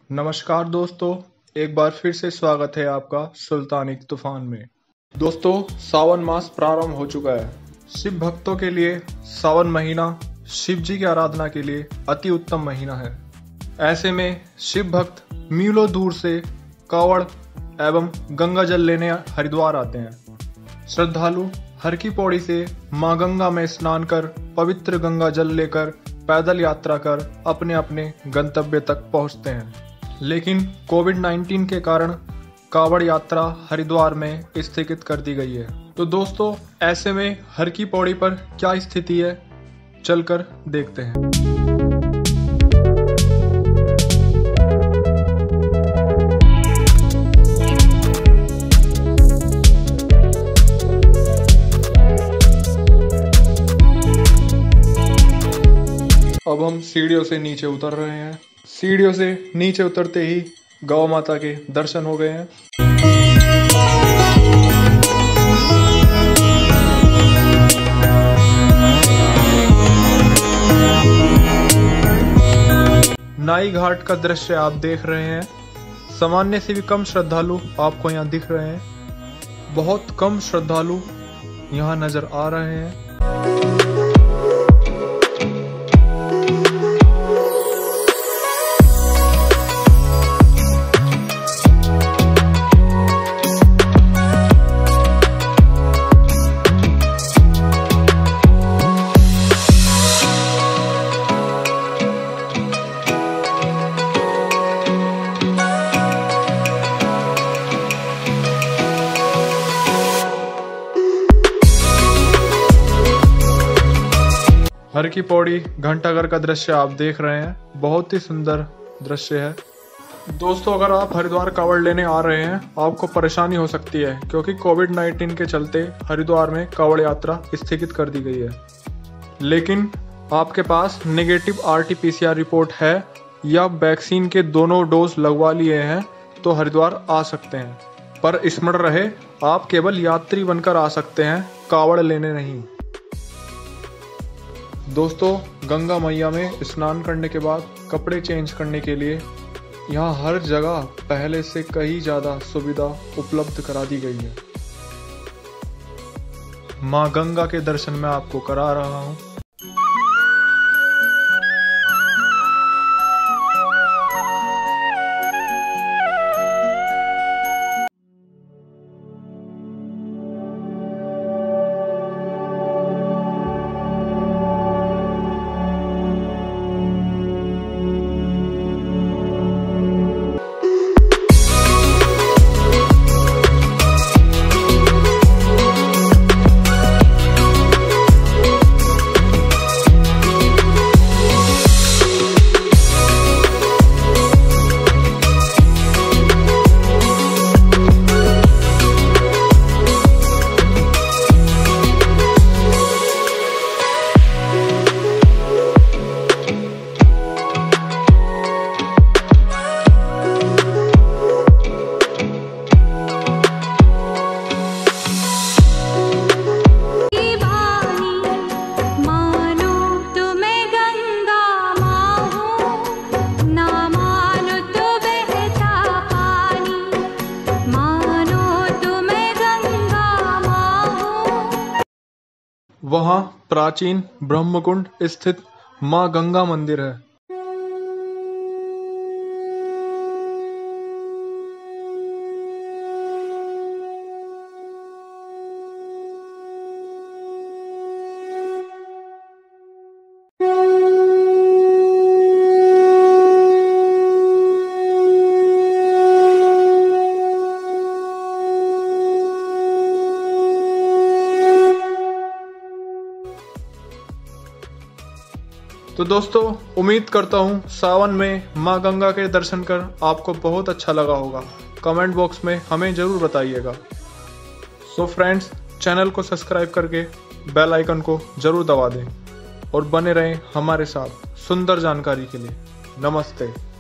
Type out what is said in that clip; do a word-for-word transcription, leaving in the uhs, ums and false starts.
नमस्कार दोस्तों, एक बार फिर से स्वागत है आपका सुल्तानिक तूफान में। दोस्तों, सावन मास प्रारंभ हो चुका है। शिव भक्तों के लिए सावन महीना शिव जी की आराधना के लिए अति उत्तम महीना है। ऐसे में शिव भक्त मीलों दूर से कावड़ एवं गंगा जल लेने हरिद्वार आते हैं। श्रद्धालु हर की पौड़ी से मां गंगा में स्नान कर पवित्र गंगा जल लेकर पैदल यात्रा कर अपने अपने गंतव्य तक पहुंचते हैं। लेकिन कोविड नाइन्टीन के कारण कावड़ यात्रा हरिद्वार में स्थगित कर दी गई है। तो दोस्तों, ऐसे में हर की पौड़ी पर क्या स्थिति है, चलकर देखते हैं। अब हम सीढ़ियों से नीचे उतर रहे हैं। सीढ़ियों से नीचे उतरते ही गौ माता के दर्शन हो गए हैं। नाई घाट का दृश्य आप देख रहे हैं। सामान्य से भी कम श्रद्धालु आपको यहाँ दिख रहे हैं। बहुत कम श्रद्धालु यहाँ नजर आ रहे हैं। हर की पौड़ी घंटाघर का दृश्य आप देख रहे हैं। बहुत ही सुंदर दृश्य है। दोस्तों, अगर आप हरिद्वार कावड़ लेने आ रहे हैं, आपको परेशानी हो सकती है क्योंकि कोविड नाइन्टीन के चलते हरिद्वार में कावड़ यात्रा स्थगित कर दी गई है। लेकिन आपके पास negative R T P C R report है या वैक्सीन के दोनों डोज लगवा लिए हैं तो हरिद्वार आ सकते हैं। पर स्मरण रहे, आप केवल यात्री बनकर आ सकते हैं, कावड़ लेने नहीं। दोस्तों, गंगा मैया में स्नान करने के बाद कपड़े चेंज करने के लिए यहाँ हर जगह पहले से कहीं ज़्यादा सुविधा उपलब्ध करा दी गई है। माँ गंगा के दर्शन मैं आपको करा रहा हूँ। वहाँ प्राचीन ब्रह्मकुंड स्थित माँ गंगा मंदिर है। तो दोस्तों, उम्मीद करता हूँ सावन में माँ गंगा के दर्शन कर आपको बहुत अच्छा लगा होगा। कमेंट बॉक्स में हमें ज़रूर बताइएगा। सो फ्रेंड्स, चैनल को सब्सक्राइब करके बेल आइकन को ज़रूर दबा दें और बने रहें हमारे साथ सुंदर जानकारी के लिए। नमस्ते।